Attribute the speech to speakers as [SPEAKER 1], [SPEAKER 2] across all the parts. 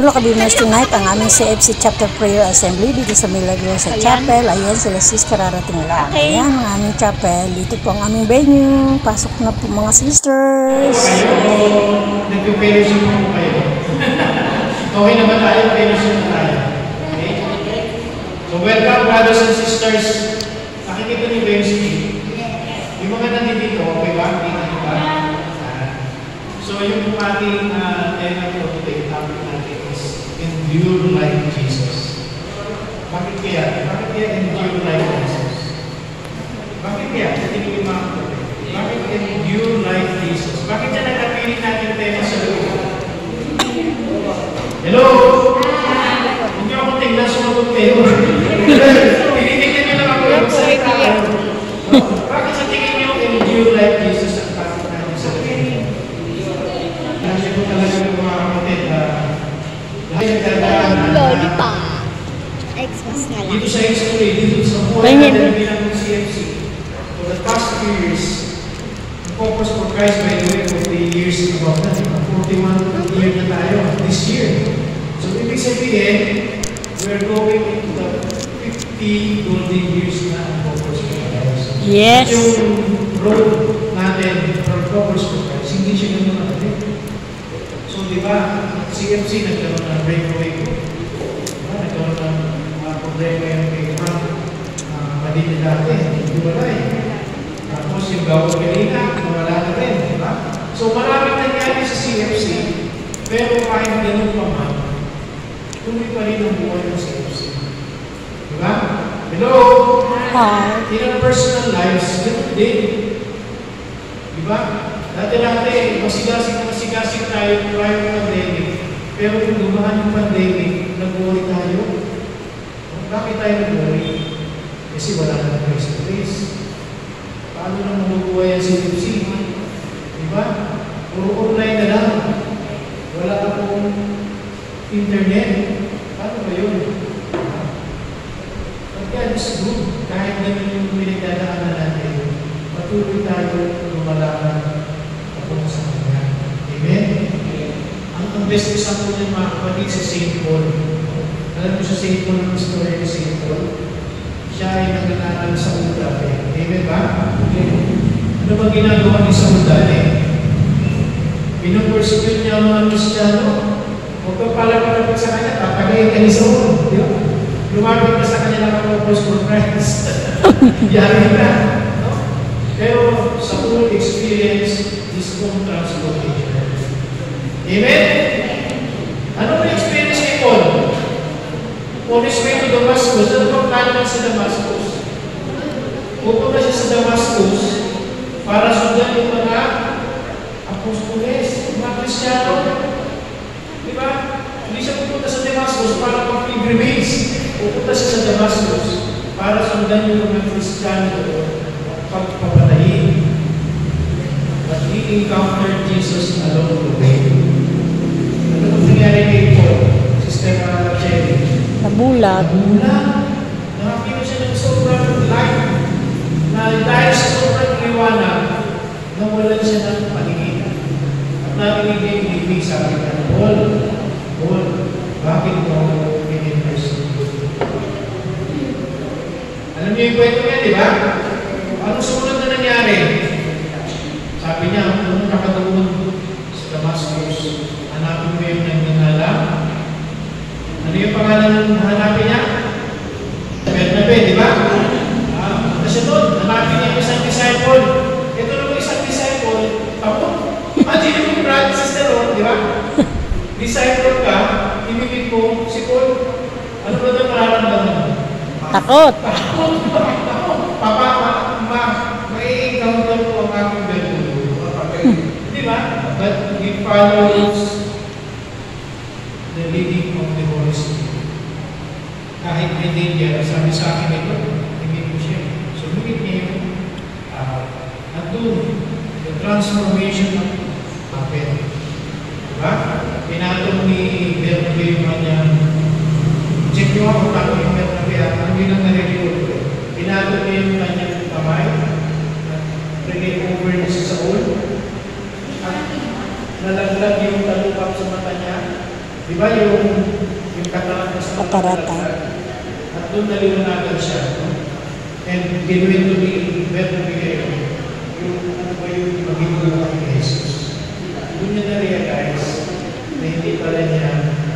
[SPEAKER 1] Hello kabimers, tonight ang aming CFC Chapter Prayer Assembly dito sa Milagrosa Chapel. Ayan, sila sis kararating lang.
[SPEAKER 2] Okay.
[SPEAKER 1] Ayan ang aming chapel. Dito po ang aming venue. Pasok na po mga sisters.
[SPEAKER 3] Nag-fellowship po kayo. Okay naman tayo, fellowship na tayo. Okay? So welcome brothers and sisters. Nakikita niyo ba yung screen? Yung mga nandito, okay ba? Kita niyo ba? So yung ating tema po today, topic natin is endure like Jesus. Bakit kaya? Bakit kaya endure like Jesus? Bakit kaya? Tingin mga kapatid. Bakit endure like Jesus? Bakit siya nagkapiling natin tema sa loob? Hello? Hindi ako tingnan sumagot kayo. Tinitingnan niyo lang ako yung salita. Bakit sa tingin niyo endure like Jesus ang topic natin sa loob? Kasi po talaga yung mga kapatid
[SPEAKER 2] Lollipop. Xmas na lang.
[SPEAKER 3] dito sa history, dito sa buhay natin bilang CFC, for the past few years, the focus for Christ by the way of the years about na, 41 year na tayo this year. So, ibig sabihin, we're going into the 50 golden years na ang focus for Christ.
[SPEAKER 1] Yes.
[SPEAKER 3] Yung road natin from focus for Christ, hindi siya ganun natin. So, di ba, CFC nagkaroon ng breakaway ko. Diba, nagkaroon ng mga problema yung kay Frank. Mali na dati, hindi wala eh. Tapos yung gawang kanina, wala na rin, di ba? So, maraming nangyari sa CFC, pero kahit ganun pa man, tuloy pa rin ang buhay ng CFC. Di ba? Hello?
[SPEAKER 1] Hi.
[SPEAKER 3] In our personal lives, ganun din. Di ba? Dati-dati, masigasig tayo prior to pandemic. Pero kung dumaan yung pandemic, nag-worry tayo. Bakit tayo nag-worry? Kasi wala na face-to-face. Paano na mabubuhay ang CFC? Diba? Puro online na lang. Wala na pong internet. Paano ba yun? But God is good. Kahit ganun yung pinagdadaanan natin, patuloy tayo lumalaman sa kanya. Amen? Ang best example niya mga kapatid sa St. Paul. Alam mo sa St. Paul ang story ni St. Paul? Siya ay nag-aaral sa Saul dati. Amen ba? Ano ba ginagawa ni Saul dati? Pinupersecute niya ang mga Kristiyano. Huwag ka pala palapit sa kanya, tatagayin ka ni Saul. Di ba? Lumapit ka sa kanya lang ang purpose for Christ. Yari na. No? Pero Saul experience his own transformation. Amen? Ano ba experience ni Paul? On his way to Damascus, ano ba plano niya sa Damascus? Pupunta siya sa Damascus para sundan yung mga apostoles, mga Kristiyano. Di ba? Hindi siya pupunta sa Damascus para mag-pilgrimage. Pupunta siya sa Damascus para sundan yung mga Kristiyano pagpapatayin. But he encountered Jesus along the way. Ano ang nangyari kay Paul? Sister Cherry.
[SPEAKER 1] Nabulag.
[SPEAKER 3] Nakakita siya ng sobrang light na dahil sa sobrang liwanag, nawalan siya ng paningin. At narinig niya yung ibig sabi niya, Paul, bakit mo ako pinag-person? Alam niyo yung kwento niya, di ba? Anong sumunod na nangyari? Sabi niya, kung nakatulog sa Damascus, hanapin mo yung nagnangalang. Ano yung pangalan ng hanapin niya? Bernabe, di ba? Kasi doon, hanapin niya yung isang disciple. Ito naman isang disciple, ako. Imagine mo, brother, sister, di ba? Disciple ka, imigit mo si Paul. Ano ba ito mararamdaman?
[SPEAKER 1] Takot.
[SPEAKER 3] May encounter ko ang aking bernabe. Di ba? But he follows the leading of the Holy Spirit. Kahit may danger, sabi sa akin ito, himit ko siya. So, himit niya yung at doon, the transformation happened. Diba? Pinatong ni Bernabe yung kanyang check nyo ako kung yung Bernabe ang bilang nare-record ko. Pinatong niya yung kanyang kamay at bring over niya sa Saul. At nalaglag yung talukap sa mata niya. Di ba yung katarata sa
[SPEAKER 1] Katarata.
[SPEAKER 3] At doon naliwanagan siya. No? And ginuin to be better bigay yung ano ba yung maging buhay ni Jesus. Doon niya na-realize na hindi pala niya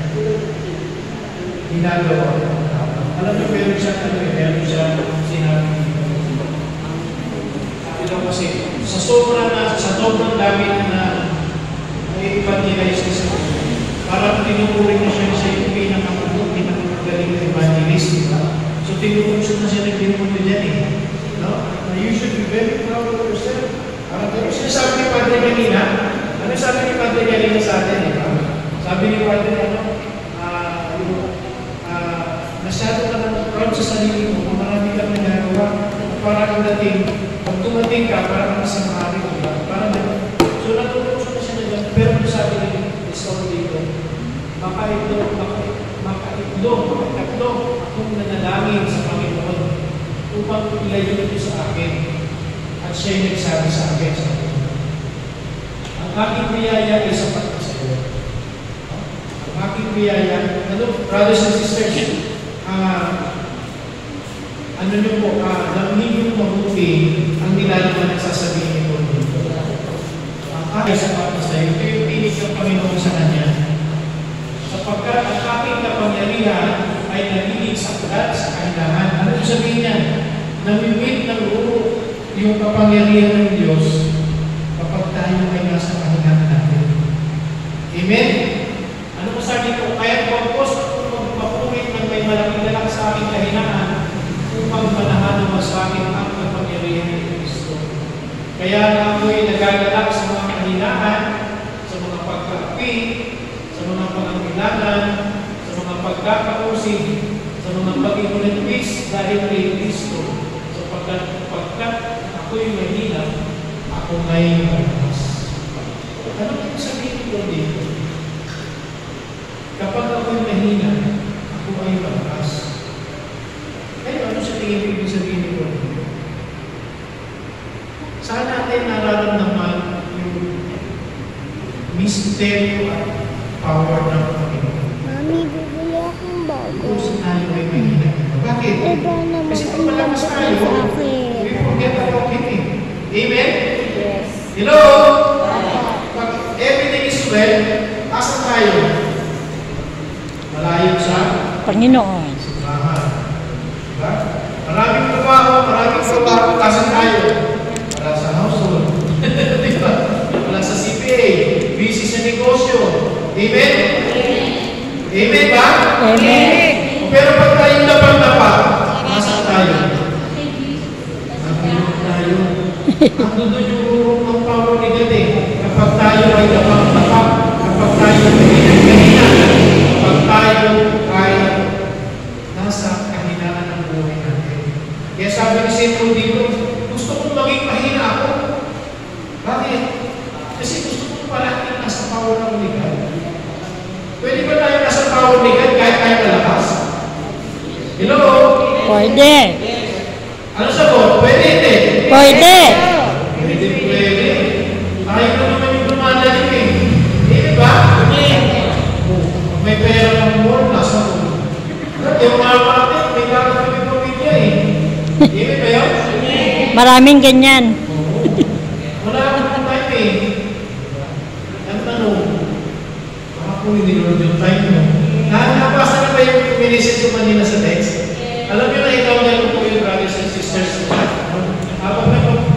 [SPEAKER 3] ginagawa. Alam niyo, meron siya sinabi kasi sa sobrang dami na i-evangelize niya sa parang tinuturing na siya yung pinakamagaling na evangelist, diba? So tinuturing na siya nagdinuto dyan eh. No? You should be very proud of yourself. Ano sinasabi ni Padre kanina? Ano sabi ni Padre kanina sa atin? Diba? Sabi ni Padre, masyado ka na proud sa sarili mo, marami kang nagagawa, parang dating, pag tumating ka, parang nasa maaari ko ba? Parang so natutulog na siya na dyan, pero sabi ni Isol dito, makaitlog akong nanalangin sa Panginoon upang ilayo ito sa akin at siya'y nagsabi sa akin sa akin. Ang aking biyaya ay sapat na sa iyo. Ang aking biyaya, brothers and sisters, ano nyo po, damhin nyo mabuti ang nilalaman ang sasabihin nyo dito. Ang aking sapat na sa iyo, ito yung pinig ng Panginoon sa Kanya. Sapagkat ang aking kapangyarihan ay nagiging sakdat sa kailangan. Ano yung sabihin niya? Namimit ng ulo yung kapangyarihan ng Diyos kapag tayo ay nasa kahinaan natin. Amen? Ano mo sabi ko? Kaya pagpos ako magpapulit ng may malaking lalaki sa aking kahinaan upang manahan sa akin ang kapangyarihan ng Kristo. Kaya ako'y nagagalak sa mga kahinaan, sa mga pagkapi, sa mga pangangailangan, sa mga pagkakausig, sa mga pag-imulitis dahil kay Kristo. Sapagkat ako'y mahina, ako may malakas. Ano yung sabihin ko dito? Kapag ako'y mahina, ako ay malakas. Kaya ano sa tingin ko yung sabihin ko dito? Saan natin nararamdaman yung misteryo at power ng Panginoon?
[SPEAKER 2] Mami, bibili akong bago.
[SPEAKER 3] Kung saan tayo ay mahina. Bakit? Kasi kung malakas tayo, we forget about Him. Amen?
[SPEAKER 2] Yes.
[SPEAKER 3] Hello? Pag everything is well, asan tayo? Malayo sa
[SPEAKER 1] Panginoon.
[SPEAKER 3] simbahan. Diba? Maraming trabaho, asan tayo? Wala sa household. Diba? Wala sa CPA. Busy sa negosyo. Amen? Amen ba?
[SPEAKER 1] Amen.
[SPEAKER 3] Pero pag tayong dapat, nasa tayo? Nagulog tayo. Ang doon yung urong ng power ni God eh. Kapag tayo ay dapat, kapag tayo ay kahina, kapag tayo ay nasa kahinaan ng buhay natin. Kaya sabi ni St. Paul dito, gusto kong maging mahina ako. Bakit? Kasi gusto kong palagi nasa power ng God. Pwede ba tayo nasa power ni God kahit tayo malakas? Hello?
[SPEAKER 1] Pwede.
[SPEAKER 3] Ano sagot? Pwede hindi?
[SPEAKER 1] Pwede.
[SPEAKER 3] Pwede. Tayo na naman yung lumadali eh. Hindi ba? Pag may pera ng more, nasa mo. Yung mga natin, may dapat kami pamilya eh. Hindi ba yun?
[SPEAKER 1] Maraming ganyan.
[SPEAKER 3] Wala akong time eh. Ang tanong, ako hindi naman yung time mo. Nakapasa na ba yung minisit yung kanina sa text? Alam niyo na ikaw na po yung brothers and sisters. Habang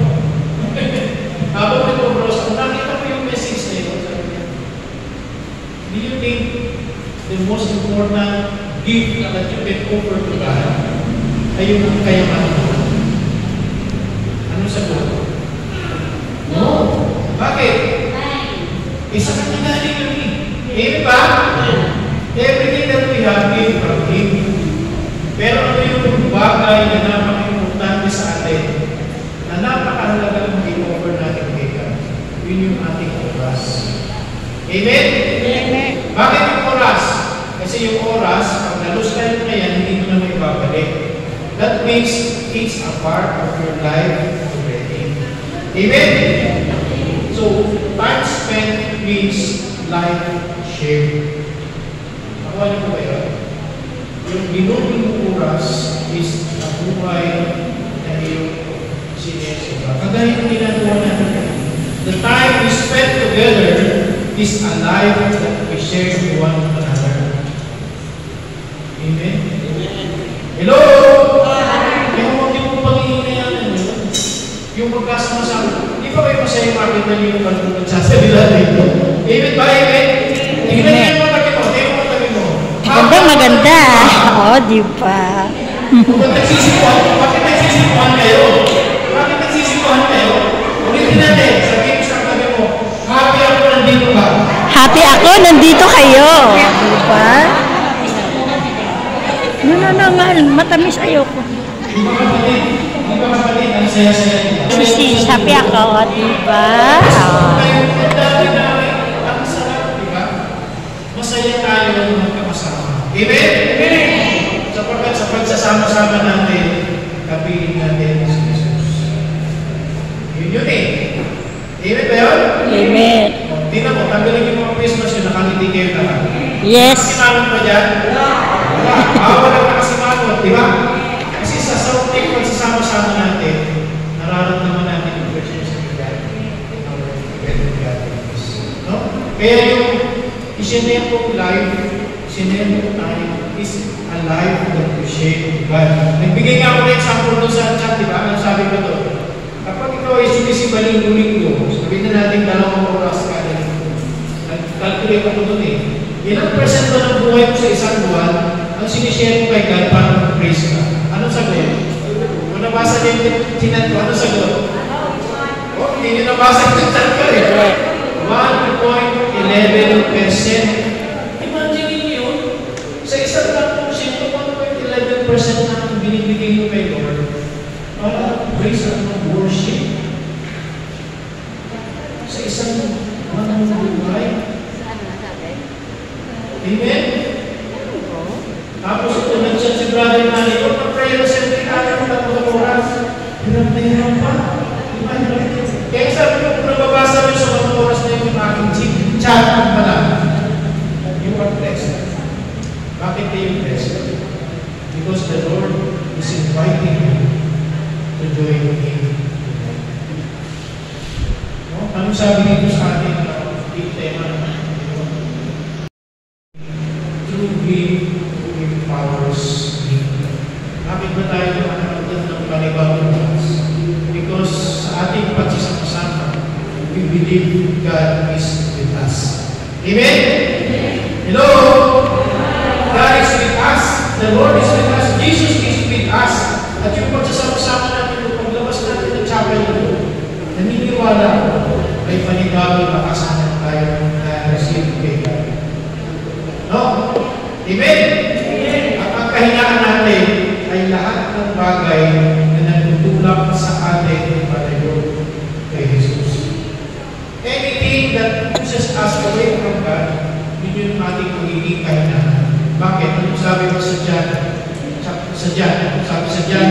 [SPEAKER 3] nag-browse ko, nakita ko yung message na ito. Do you think the most important gift that you can offer to God ay yung kayamanan mo? Anong sagot? No. Bakit? Isa ka na galing kami. Amen ba? Everything that we have came from Him. Pero ano yung bagay na napaka-importante sa atin na napakahalaga ng i-offer natin kay God? Yun yung ating oras. Amen?
[SPEAKER 2] Amen.
[SPEAKER 3] Bakit yung oras? Kasi yung oras, pag nalus tayo na yan, hindi mo na may babalik. That means it's a part of your life already. Amen? So, time spent means life shared. Nakuha niyo po ba yun? Yung binubing oras is nabuhay na iyong sinesya. Kagaya yung ginagawa natin. The time we spend together is a life that we share with one another. Amen? Hello? Yung hindi mo pag-iinayanan yun, yung magkasama-sama. Di ba kayo masaya makita niyo yung pagsasabi natin ito? Amen ba? Amen? Tingnan niyo yung matagi mo. Tingnan mo matagi mo.
[SPEAKER 1] Maganda. Oo, di ba?
[SPEAKER 3] Kung nagsisipuan, bakit nagsisipuan kayo? Bakit nagsisipuan kayo? Ulitin natin, sabihin mo sa katabi mo, happy ako nandito ka.
[SPEAKER 1] Happy ako, nandito kayo. Di ba? No, mahal. Matamis ayoko.
[SPEAKER 3] Di ba kapatid? Di ba kapatid? Ang saya-saya nila.
[SPEAKER 1] Christine, happy ako. Di ba?
[SPEAKER 3] Ang sarap, di ba? Masaya tayo ng magkakasama. Amen? Sapagkat sa pagsasama-sama natin, kapiling natin si Jesus. Yun eh. Amen ba yun?
[SPEAKER 1] Amen.
[SPEAKER 3] Tingnan mo, tanggalin yung mga Christmas yun, nakangiti kayo lahat.
[SPEAKER 1] Yes.
[SPEAKER 3] Nakasimangot pa dyan? Wala nakasimangot, di ba? Kasi sa sautik, pagsasama-sama natin, nararamdaman natin yung presence of God. No? Kaya yung isinaya po life, isinaya po tayo, is a life that we share with God. Nagbigay nga ako ng example doon sa chat, di ba? Ano sabi ko doon? Kapag ikaw ay sumisiba linggo-linggo, sabihin na natin 2 oras kada linggo. Nag-calculate ako doon eh. Ilang percent ba ng buhay mo sa isang buwan ang sinishare mo kay God para mag-praise ka? Anong sagot? Kung nabasa niyo yung tinan ko, anong sagot? Oh, hindi niyo nabasa yung tinan ko eh. 1.11%. Imagine niyo, sa isang porsyento, 1.11% ang binibigay mo kay Lord para praise at worship. Sa isang buhay. Amen? Tapos ito, nag-chat si Brother Manny, kung mag-prayer sa tayo ng 3 oras, hirap pa. Kaya sabi ko, kung nababasa mo sa 3 oras na yung aking chat pala, you are blessed. Bakit kayo blessed? Because the Lord is inviting you to join Him. No? Anong sabi dito sa ating tema? Through Him who empowers me. Bakit ba tayo nakakagod ng panibagong Diyos? Because sa ating pagsasama, we believe God is with us. Amen? Hello? God is with us. The Lord is with us. Jesus is with us. At yung pagsasama-sama natin, yung paglabas natin ng chapel nito, naniniwala ko, ay panibagong makasanan tayo na receive kay God. No? Amen? At ang kahinaan natin ay lahat ng bagay na nagtutulak sa atin palayo kay Jesus. Anything that pushes us away from God, yun yung ating magiging kahinaan. Bakit? Ano sabi mo sa John? Sabi sa John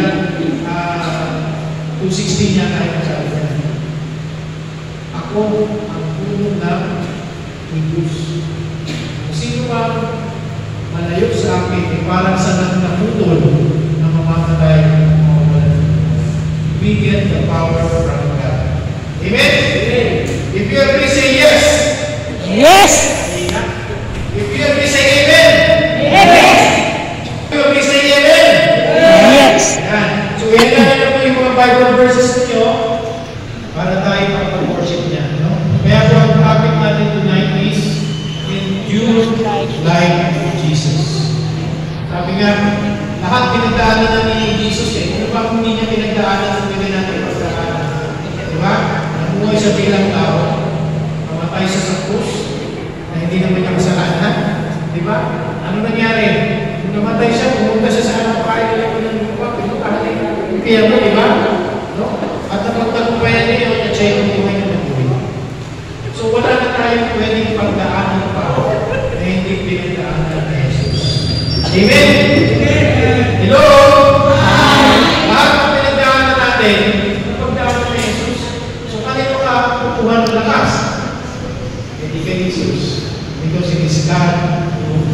[SPEAKER 3] 2:16 niya tayo sabi niya. Ako ang puno ng Diyos. Sino ba malayo sa akin, ay parang sa nagputol na mamamatay ng mga walang. We get the power from God. Amen? If you agree, say yes.
[SPEAKER 1] Yes.
[SPEAKER 3] If you agree, say amen.
[SPEAKER 1] Yes.
[SPEAKER 3] If you agree, say amen.
[SPEAKER 1] Yes.
[SPEAKER 3] Yan. So, yan na po yung mga Bible verses ninyo para tayo makapag-worship niya. No? Kaya po ang topic natin tonight is endure like Jesus. Sabi nga, lahat pinagdaanan na ni Jesus eh. Ano ba kung hindi niya pinagdaanan ang pwede natin pagdaanan? Diba? Namuhay sa bilang tao, mamatay siya sa krus, na hindi naman niya kasalanan. Diba? Ano nangyari? Kung namatay siya, pumunta siya sa anong kain nila ko ng lupa, pinuntahan niya yung impyerno, diba? No? At napagtagumpayan niya yun, at siya yung buhay na nabuhay. So wala na tayong pwedeng pagdaanan pa na hindi pinagdaanan na Jesus. Amen? Hello? Lahat ng pinagdaanan natin, pagdaanan na Jesus. So kanino ka kukuha ng lakas? Hindi kay Jesus. Because it is God who empowers.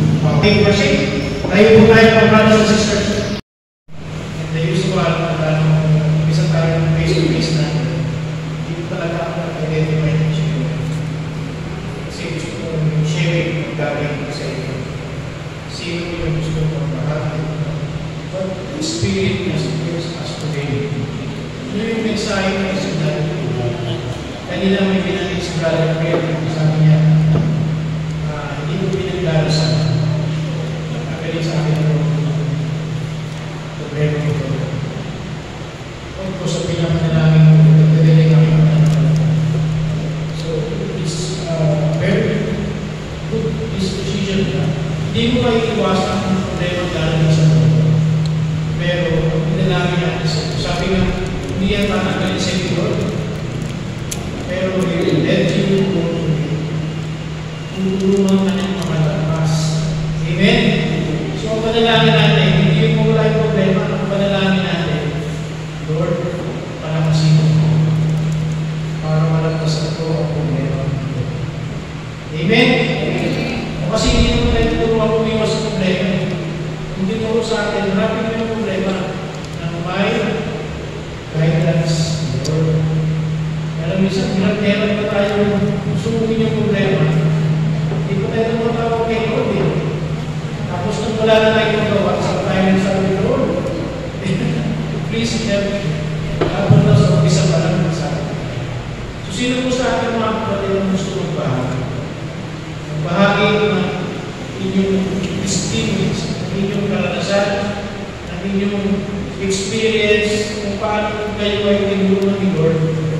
[SPEAKER 3] take worship. Tayo po tayo mga brothers and sisters. And the usual, isa tayo face-to-face na hindi ko talaga ako identify ng siya. Kasi gusto ko yung sharing ng gagawin ko sa inyo. Sino ko yung gusto ko mahal. But the Spirit has gives us today. Yun yung mensahe na isundan. Kanina may binanggit si Brother Pierre, sabi niya, hindi ko pinagdarasan. Nakagaling sa akin ito. Problema ito. Huwag ko sa pinamanalangin mo, nagdadaling ang panamanalangin. So, it's very good decision na. Hindi mo maiiwasan ang problema galing sa mundo. Pero, pinalangin natin sa ito. Sabi nga, hindi yan panagaling sa ito. Pero let you go to me. Tutulungan ka ng makalapas. Amen? So, ang panalangin natin, hindi yung wala yung problema, ang panalangin natin, Lord, palakasin mo para malagpasan ko ang problema. Amen? O kasi hindi naman tayo tutulungan umiwas sa problema. Kung tinuro sa atin, marami na yung problema ng may guidance, Lord. Alam mo, isang meron pa tayo sumugin yung problema. Hindi pa tayo tumatawag kay Lord eh. Tapos nang wala na tayo magawa, sa tayo ng sabi ng Lord. Please help me. Tapos na sa isa pa lang sa akin. So sino po sa akin mga kapatid ang gusto magbahagi? Magbahagi ng inyong experience, ng inyong karanasan, ng inyong experience, kung paano kayo ay tinulungan ni Lord.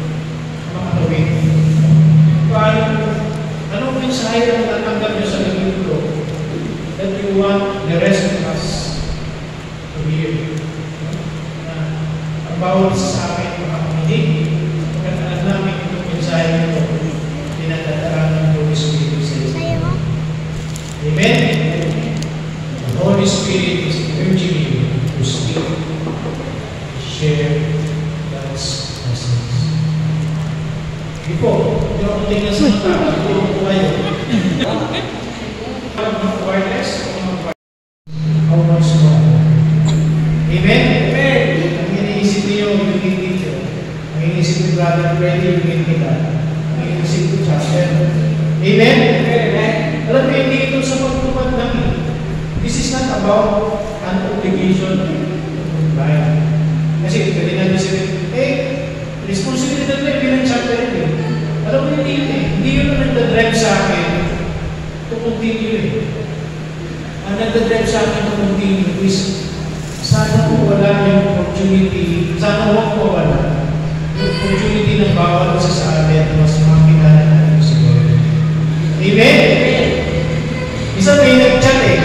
[SPEAKER 3] Paano, anong mensahe ang natanggap nyo sa libro that you want the rest of us to hear? About sa akin mga kamilig, pagkatalan namin itong mensahe nito, pinagdadaan ng Holy Spirit sa iyo. Amen? The Holy Spirit is urging you to speak, share God's message. Ito, hindi ako tingnan sa mga tao. Ito po kayo. Wireless o wireless? How much more? Amen? Amen! Ang iniisip niyo, yung dito. Ang iniisip ni Brother Freddy, yung kita. Ang iniisip ko chapter. Amen? Amen! Alam mo, hindi ito sa pagtupad namin. This is not about an obligation. Right? Kasi, pwede natin sabihin, responsibility na bilang chapter ito eh. Alam mo, hindi yun eh. Hindi yun ang nagdadrive sa akin to continue eh. Ang nagdadrive sa akin to continue is sana po wala yung opportunity, sana huwag po wala yung opportunity ng bawat isa sa atin mas makikilala natin si Lord. Amen? Isa may nag-chat eh.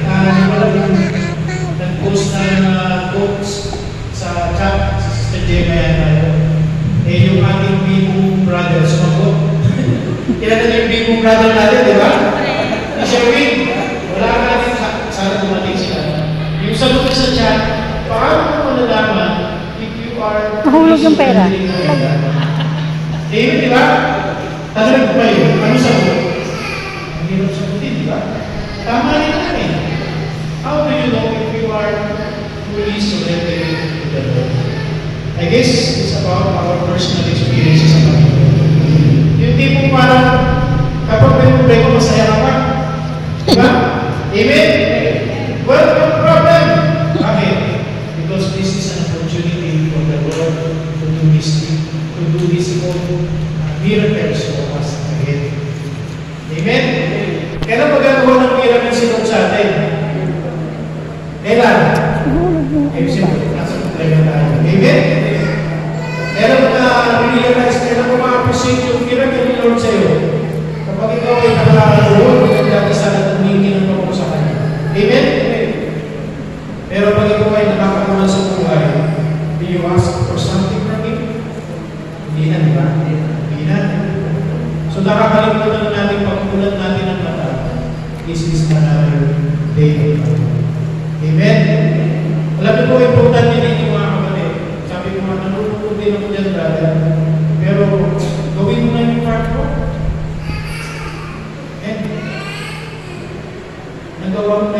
[SPEAKER 3] Nag-post na quotes sa chat sa Sister Jemaya tayo. Yung ating bimong brother, sumagot. Kilala niyo yung bimong brother natin, di ba? Si Sherwin, wala ka natin sana dumating sila. Yung sagot sa chat, paano mo malalaman if you are...
[SPEAKER 1] Nahulog yung pera.
[SPEAKER 3] Amen, di ba? Tanong ko ba yun? Ano sagot? Ang hirap sagutin, di ba? Tama rin natin. How do you know if you are fully surrendered to the Lord? I guess it's about our personal experiences sa Panginoon. Yung tipo parang kapag may problema, masaya ka pa. Diba? Amen? Well, no problem. Bakit? Because this is an opportunity for the Lord to do His own miracles for us again. Amen? Kailan magagawa ng miracle si Lord sa atin? Kailan? Siyempre, nasa problema tayo. Amen? Kailan na-realize, kailan mo ma-appreciate yung miracle ni Lord sa'yo? Kapag ikaw ay nakakaroon, nagdadasal at humingi ng pagkakas sa Kanya. Amen? Pero pag ikaw ay nakakaroon sa buhay, do you ask for something from Him? Hindi na, di ba? Hindi na. So nakakalimutan na natin pagkulat natin ang mata. This is another day of God. Amen? Alam niyo po, importante din yung mga kapatid. Sabi ko nga, nanonood din ako dyan, brother. Pero, gawin mo na yung part mo.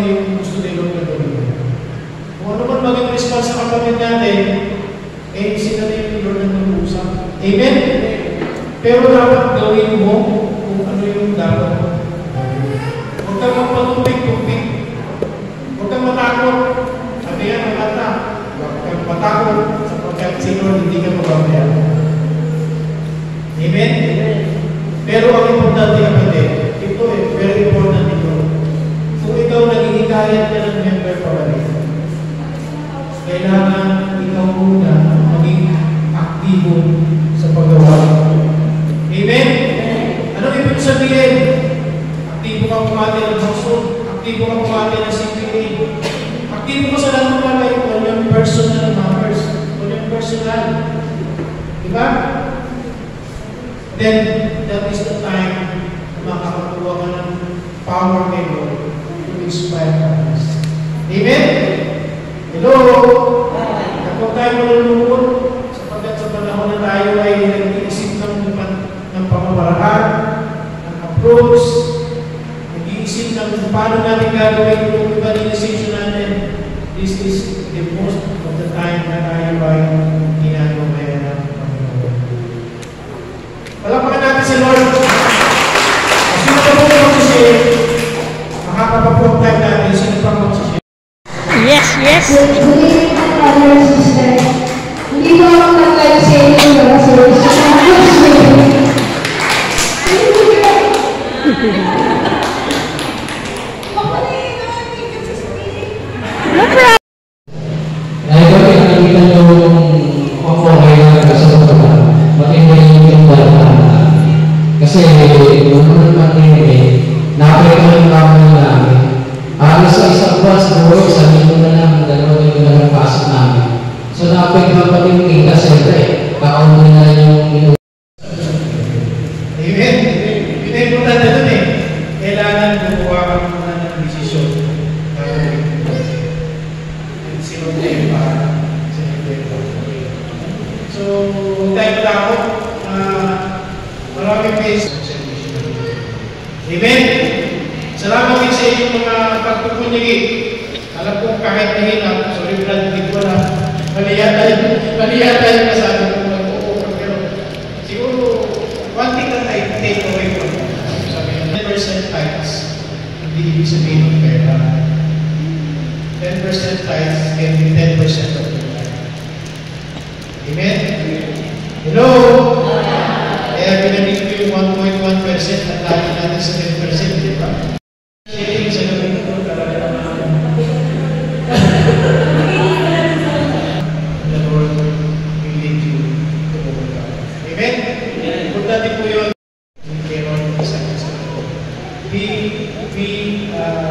[SPEAKER 3] yung gusto ni Lord na gawin. Kung ano man maging response sa kapatid natin, sila na yung Lord na nag-uusap. Amen? Pero dapat gawin mo kung ano yung dapat mo. Huwag kang magpatupig-tupig. Huwag kang matakot. Sabi yan, maganda. Huwag kang matakot sapagkat si Lord hindi ka mababayan. Amen? Pero ang importante kapatid, ito very important ito. Kung ikaw nag-iikayat ka ng member pa rin, kailangan ikaw muna maging aktibo sa paggawa. Amen? Anong ibig sabihin? Aktibo ka pumati ng household, aktibo ka pumati ng CPA, aktibo ka sa lahat ng bagay on your personal matters, on your personal. Diba? Then, that is the time na makakakuha ka ng power kay Lord to inspire others. Amen? Hello? Kapag tayo malulungkot, sapagkat sa panahon na tayo ay nag-iisip ng pamamaraan, ng approach, nag-iisip ng kung paano natin gagawin yung evangelization natin, this is the most of the time na tayo ay ginagawa ng Panginoon. Palakpakan natin si Lord. Sino pa po magsishare? Makakapapong time natin, sino pa magsishare?
[SPEAKER 1] Yes, yes.
[SPEAKER 2] Good evening, brother and sister. Hindi ko ako nag-like sa inyo kasi
[SPEAKER 1] No problem.
[SPEAKER 4] Dahil ko pinakita nyo yung okay na kasama maging yung bata. Kasi yung naman napagkakalang kami namin. Halos sa isang buwan siguro, sa linggo na lang, 2 linggo na lang pasok namin. So napagkakalang kita siyempre, kaunti na yung
[SPEAKER 3] Amen? Yun ay importante dun Kailangan gumawa ka muna ng desisyon. Sino tayo para? So, huwag tayo matakot. Maraming ways. Amen? Salamat din sa inyong mga pagpupunyagi. Alam ko kahit nahina, sorry Brad, hindi ko na maliyata yung nasabi ko mag-o-offer. Pero siguro, one thing that I take away from it, sabi niya, 10% tithes, hindi ibig sabihin ng pera. 10% tithes can be 10% of your life. Amen? Hello? Kaya pinamit ko yung 1.1% at lagi natin sa 10%, di ba? Sharing sa gawin ito, talaga naman. The Lord will lead you to overcome. Amen? Importante po yun. Be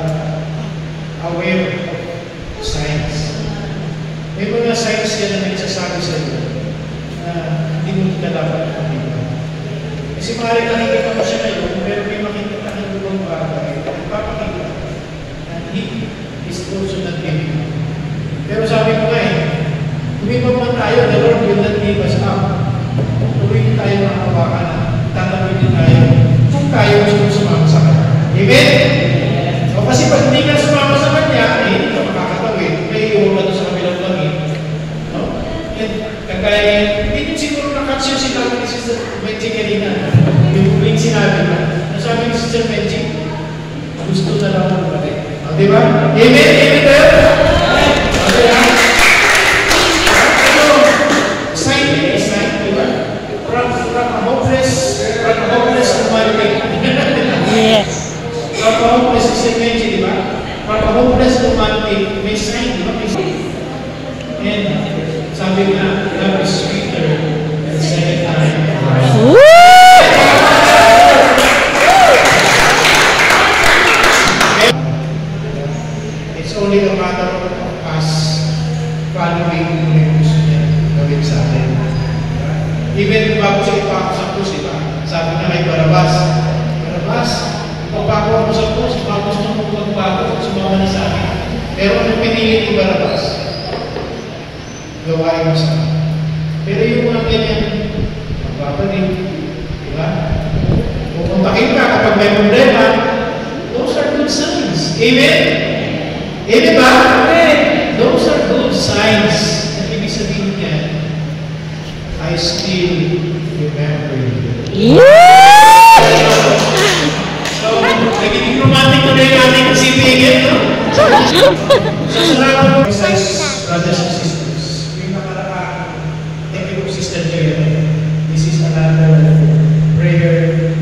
[SPEAKER 3] aware of signs. May mga signs yan na nagsasabi sa iyo na hindi mo ka dapat makita. Kasi maaaring nakikita mo siya ngayon, pero may makikita ng ibang bagay, papakita na he is also not giving up. Pero sabi ko nga lumipag man tayo, the Lord will not give us up. Tuloy din tayo makawakan na tatawid din tayo kung tayo gusto sumama sa Kanya. Amen? So, kasi pag hindi ka sumama sa Kanya, hindi ka makakatawid. May iwan ka doon sa kabilang langit. No? Kagaya, hindi din siguro nakapsyo sinabi ni Sister Benji kanina. Yung huling sinabi na. Nasabi ni Sister Benji, gusto na lang ang balik. Diba? Amen? Amen tayo? Okay, from a hopeless humanity.
[SPEAKER 1] Yes.
[SPEAKER 3] From a hopeless humanity, di ba? From a hopeless humanity, may sign, di ba? And sabi nga, love is sweeter than second time.
[SPEAKER 1] Woo!
[SPEAKER 3] It's only a matter of us following yung gusto niya gawin sa atin. Even bago siya ipako sa krus, diba? Sabi na kay Barabas, ipapako ako sa krus, baka gusto mo magbago, sumama na sa akin. Pero anong pinili ni Barabas? Gawain mo sa akin. Pero yung mga ganyan, magbabaling, diba? Pupuntakin ka kapag may problema, those are good signs. Amen? di ba? Those are good signs. At ibig sabihin niya, I still remember you. So, naging romantic na rin natin kasi bigyan, no? So, salamat po sa brothers and sisters. Yung nakaraan, thank you, Sister Jerry. This is another prayer,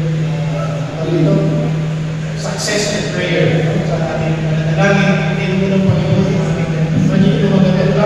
[SPEAKER 3] successful prayer sa ating pananalangin. Hindi mo ng Panginoon yung ating magiging magaganda.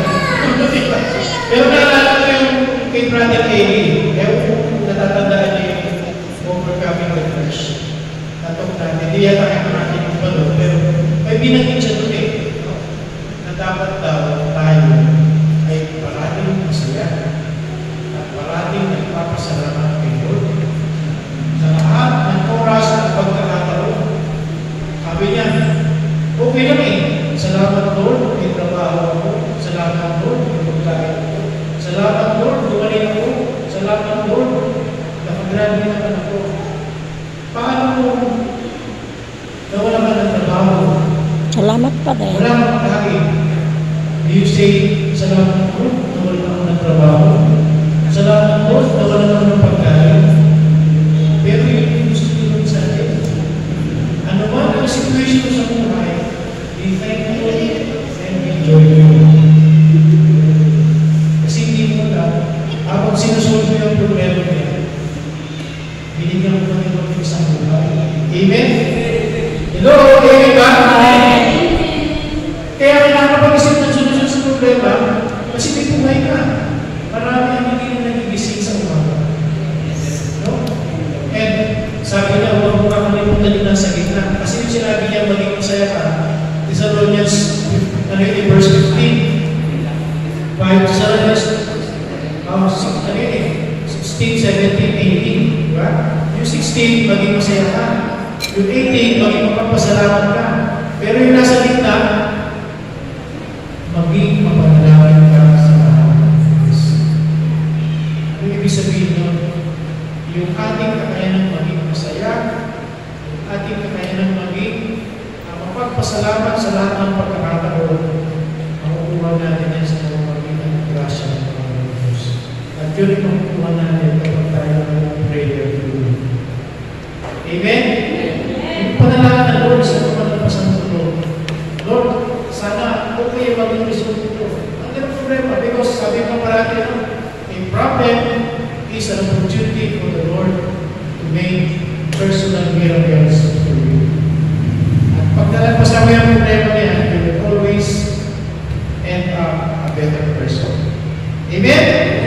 [SPEAKER 3] Pero naalala ko yung kay Brother Eli, natatandaan niya yung overcoming the flesh. Natong natin, hindi yata kayo natin yung balon, pero may binanggit siya doon na dapat daw tayo ay parating masaya at parating nagpapasalamat kay Lord sa lahat ng oras at pagkakataon. Sabi niya, okay lang salamat Lord, may trabaho ako. Salamat Lord, may pagkain ako. Salamat Lord, dumaling ako. Salamat Lord, nakagraduate naman ako. Paano mo nawala ka ng trabaho?
[SPEAKER 1] Salamat pa rin.
[SPEAKER 3] Wala kang pagkain. Do you say, salamat Lord, nawala ako ng trabaho? Salamat Lord, nawala ako ng pagkain. Pero yung gusto nyo sa atin, ano man ang situation sa buhay, be thankful and enjoy you. Kasi hindi mo lang, habang sinusolve mo yung problema niya, binigyan mo kami ng isang buhay. Amen? Hello? Amen ba? Kaya nakapag-isip ng solusyon sa problema, kasi may buhay ka. Marami ang hindi na nagigising sa umaga. No? And sabi niya, huwag mo kakalimutan din sa gitna. Kasi yung sinabi niya, maging masaya ka. Thessalonians, verse 15. 5 Thessalonians, 16, 17, 18. Diba? Yung 16, maging masaya ka. Yung 18, maging mapapasalamat ka. Pero yung nasa gitna, maging mapanalangin ka sa Diyos. Ano ibig sabihin nun? Yung ating kakayanan maging masaya, yung ating kakayanan maging mapagpasalamat sa lahat ng pagkakataon, makukuha natin yan sa pamamagitan ng grasya ng Panginoon Diyos. At yun ang makukuha natin kapag tayo ng prayer to Lord. Amen? Yung panalangin ng Lord sa pagpapalampasan ng Lord. Lord, sana okay maging result ito. Ang problema, because sabi ko parati a problem is an opportunity for the Lord to make personal miracles for you. At pag nalagpasan mo yung problema niya, you will always end up a better person. Amen?